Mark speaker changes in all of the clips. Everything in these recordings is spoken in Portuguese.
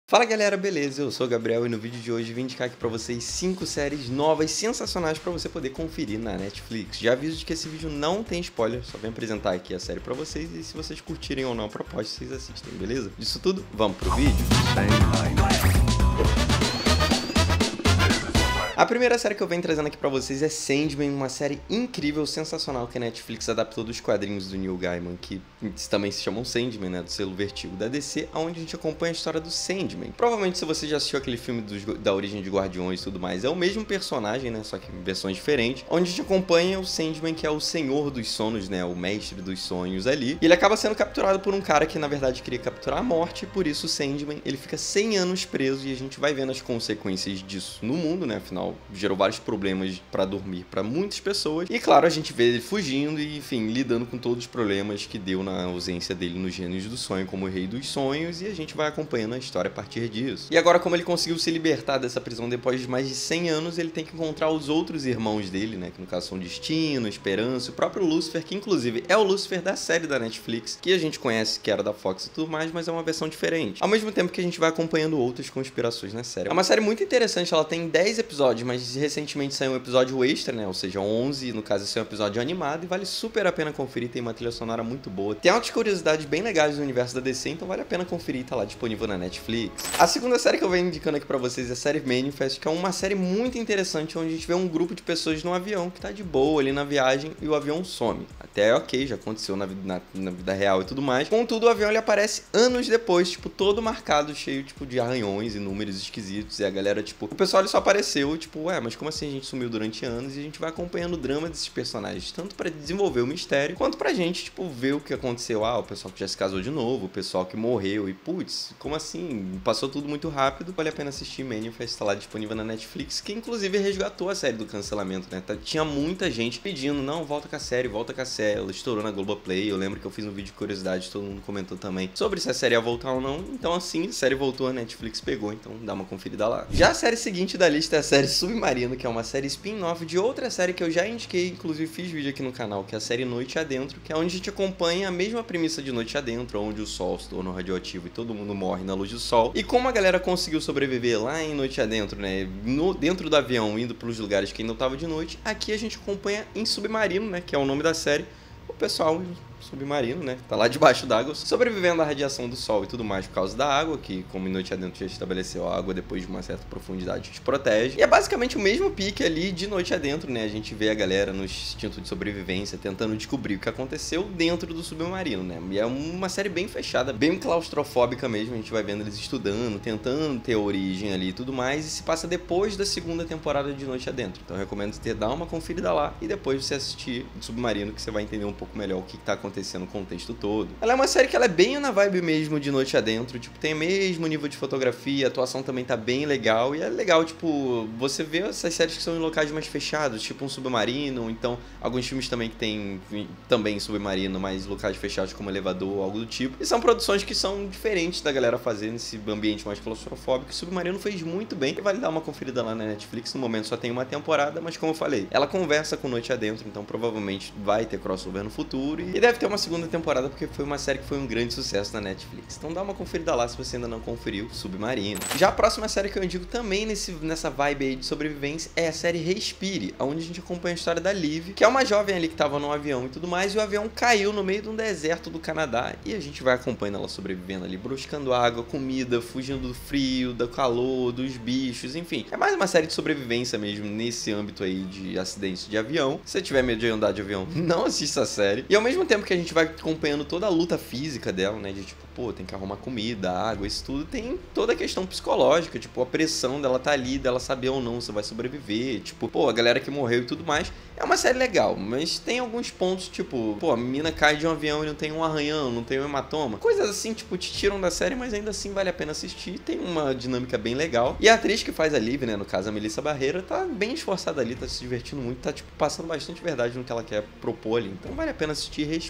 Speaker 1: Fala galera, beleza? Eu sou o Gabriel e no vídeo de hoje vim indicar aqui pra vocês 5 séries novas sensacionais pra você poder conferir na Netflix. Já aviso de que esse vídeo não tem spoiler, só vim apresentar aqui a série pra vocês e se vocês curtirem ou não a proposta, vocês assistem, beleza? Disso tudo, vamos pro vídeo? A primeira série que eu venho trazendo aqui pra vocês é Sandman, uma série incrível, sensacional que a Netflix adaptou dos quadrinhos do Neil Gaiman, que também se chamam Sandman, né, do selo Vertigo da DC, onde a gente acompanha a história do Sandman. Provavelmente se você já assistiu aquele filme da origem de Guardiões e tudo mais, é o mesmo personagem, né, só que em versões diferentes, onde a gente acompanha o Sandman, que é o senhor dos sonhos, né, o mestre dos sonhos ali, e ele acaba sendo capturado por um cara que na verdade queria capturar a morte, e por isso o Sandman, ele fica 100 anos preso e a gente vai vendo as consequências disso no mundo, né, afinal gerou vários problemas pra dormir pra muitas pessoas. E claro, a gente vê ele fugindo e, enfim, lidando com todos os problemas que deu na ausência dele nos Gênios do Sonho como o Rei dos Sonhos, e a gente vai acompanhando a história a partir disso. E agora, como ele conseguiu se libertar dessa prisão depois de mais de 100 anos, ele tem que encontrar os outros irmãos dele, né, que no caso são Destino, Esperança, o próprio Lúcifer, que inclusive é o Lúcifer da série da Netflix, que a gente conhece que era da Fox e tudo mais, mas é uma versão diferente. Ao mesmo tempo que a gente vai acompanhando outras conspirações na série. É uma série muito interessante, ela tem 10 episódios, mas recentemente saiu um episódio extra, né? Ou seja, 11, no caso esse é um episódio animado e vale super a pena conferir, tem uma trilha sonora muito boa. Tem outras curiosidades bem legais do universo da DC, então vale a pena conferir, tá lá disponível na Netflix. A segunda série que eu venho indicando aqui pra vocês é a série Manifest, que é uma série muito interessante, onde a gente vê um grupo de pessoas num avião que tá de boa ali na viagem e o avião some. Até ok, já aconteceu na vida real e tudo mais. Contudo, o avião ele aparece anos depois, tipo, todo marcado, cheio, tipo, de arranhões e números esquisitos, e a galera, tipo, o pessoal ele só apareceu, tipo, ué, mas como assim a gente sumiu durante anos? E a gente vai acompanhando o drama desses personagens, tanto pra desenvolver o mistério, quanto pra gente, tipo, ver o que aconteceu. Ah, o pessoal que já se casou de novo, o pessoal que morreu, e putz, como assim? Passou tudo muito rápido. Vale a pena assistir. Manifest, tá lá disponível na Netflix, que inclusive resgatou a série do cancelamento, né? Tinha muita gente pedindo, não, volta com a série, volta com a série. Ela estourou na Globoplay, eu lembro que eu fiz um vídeo de curiosidade, todo mundo comentou também sobre se a série ia voltar ou não. Então assim, a série voltou, a Netflix pegou, então dá uma conferida lá. Já a série seguinte da lista é a série Submarino, que é uma série spin-off de outra série que eu já indiquei, inclusive fiz vídeo aqui no canal, que é a série Noite Adentro, que é onde a gente acompanha a mesma premissa de Noite Adentro, onde o sol se torna radioativo e todo mundo morre na luz do sol. E como a galera conseguiu sobreviver lá em Noite Adentro, né, dentro do avião, indo para os lugares que ainda estavam de noite, aqui a gente acompanha em Submarino, né, que é o nome da série, o pessoal submarino, né? Tá lá debaixo d'água, sobrevivendo à radiação do sol e tudo mais por causa da água, que como em Noite Adentro já estabeleceu, a água depois de uma certa profundidade te protege. E é basicamente o mesmo pique ali de Noite Adentro, né? A gente vê a galera no instinto de sobrevivência tentando descobrir o que aconteceu dentro do submarino, né? E é uma série bem fechada, bem claustrofóbica mesmo, a gente vai vendo eles estudando, tentando ter origem ali e tudo mais, e se passa depois da segunda temporada de Noite Adentro. Então eu recomendo você dar uma conferida lá e depois você assistir Submarino, que você vai entender um pouco melhor o que tá acontecendo no contexto todo. Ela é uma série que ela é bem na vibe mesmo de Noite Adentro, tipo, tem o mesmo nível de fotografia, a atuação também tá bem legal, e é legal, tipo, você vê essas séries que são em locais mais fechados, tipo um submarino, ou então alguns filmes também que tem também submarino, mas locais fechados como elevador, algo do tipo, e são produções que são diferentes da galera fazer nesse ambiente mais claustrofóbico. O Submarino fez muito bem, e vale dar uma conferida lá na Netflix. No momento só tem uma temporada, mas como eu falei, ela conversa com Noite Adentro, então provavelmente vai ter crossover no futuro, e deve ter uma segunda temporada, porque foi uma série que foi um grande sucesso na Netflix. Então dá uma conferida lá se você ainda não conferiu Submarino. Já a próxima série que eu indico também nessa vibe aí de sobrevivência é a série Respire, onde a gente acompanha a história da Liv, que é uma jovem ali que tava num avião e tudo mais, e o avião caiu no meio de um deserto do Canadá, e a gente vai acompanhando ela sobrevivendo ali, buscando água, comida, fugindo do frio, do calor, dos bichos, enfim. É mais uma série de sobrevivência mesmo nesse âmbito aí de acidentes de avião. Se você tiver medo de andar de avião, não assista a série. E ao mesmo tempo que a gente vai acompanhando toda a luta física dela, né, de tipo, pô, tem que arrumar comida, água, isso tudo, tem toda a questão psicológica, tipo, a pressão dela tá ali, dela saber ou não se vai sobreviver, tipo, pô, a galera que morreu e tudo mais. É uma série legal, mas tem alguns pontos, tipo, pô, a menina cai de um avião e não tem um arranhão, não tem um hematoma. Coisas assim, tipo, te tiram da série, mas ainda assim vale a pena assistir, tem uma dinâmica bem legal. E a atriz que faz a Liv, né, no caso a Melissa Barreira, tá bem esforçada ali, tá se divertindo muito, tá, tipo, passando bastante verdade no que ela quer propor ali. Então vale a pena assistir e respirar.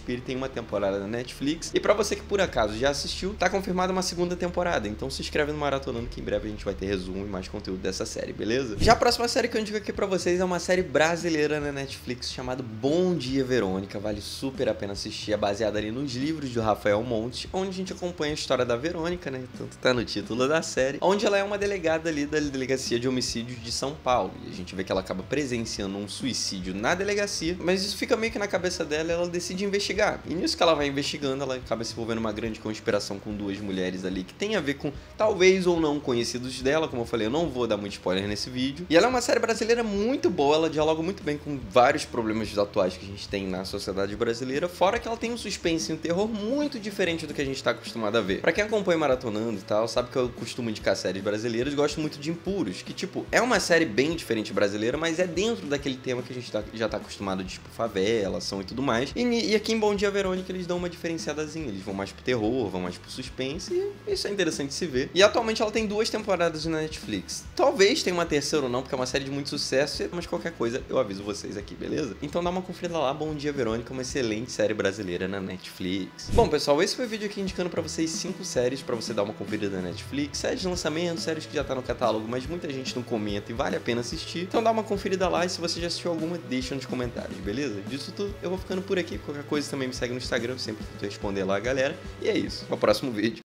Speaker 1: Suspiro tem uma temporada na Netflix. E pra você que por acaso já assistiu, tá confirmada uma segunda temporada. Então se inscreve no Maratonando que em breve a gente vai ter resumo e mais conteúdo dessa série, beleza? Já a próxima série que eu indico aqui pra vocês é uma série brasileira na Netflix chamada Bom Dia Verônica. Vale super a pena assistir. É baseada ali nos livros do Rafael Montes, onde a gente acompanha a história da Verônica, né? Tanto tá no título da série, onde ela é uma delegada ali da Delegacia de Homicídios de São Paulo. E a gente vê que ela acaba presenciando um suicídio na delegacia, mas isso fica meio que na cabeça dela e ela decide investigar. E nisso que ela vai investigando, ela acaba se envolvendo uma grande conspiração com duas mulheres ali que tem a ver com talvez ou não conhecidos dela. Como eu falei, eu não vou dar muito spoiler nesse vídeo. E ela é uma série brasileira muito boa, ela dialoga muito bem com vários problemas atuais que a gente tem na sociedade brasileira, fora que ela tem um suspense e um terror muito diferente do que a gente tá acostumado a ver. Pra quem acompanha Maratonando e tal, sabe que eu costumo indicar séries brasileiras, gosto muito de Impuros, que tipo, é uma série bem diferente brasileira, mas é dentro daquele tema que a gente já tá acostumado de tipo favela, ação e tudo mais. E aqui em Bom Dia Verônica eles dão uma diferenciadazinha, eles vão mais pro terror, vão mais pro suspense, e isso é interessante de se ver. E atualmente ela tem 2 temporadas na Netflix. Talvez tenha uma terceira ou não, porque é uma série de muito sucesso, mas qualquer coisa eu aviso vocês aqui, beleza? Então dá uma conferida lá, Bom Dia Verônica, uma excelente série brasileira na Netflix. Bom, pessoal, esse foi o vídeo aqui indicando pra vocês 5 séries pra você dar uma conferida na Netflix, séries de lançamento, séries que já tá no catálogo, mas muita gente não comenta e vale a pena assistir. Então dá uma conferida lá e se você já assistiu alguma, deixa nos comentários, beleza? Disso tudo, eu vou ficando por aqui. Qualquer coisa também me segue no Instagram, eu sempre tento responder lá, galera. E é isso, até o próximo vídeo.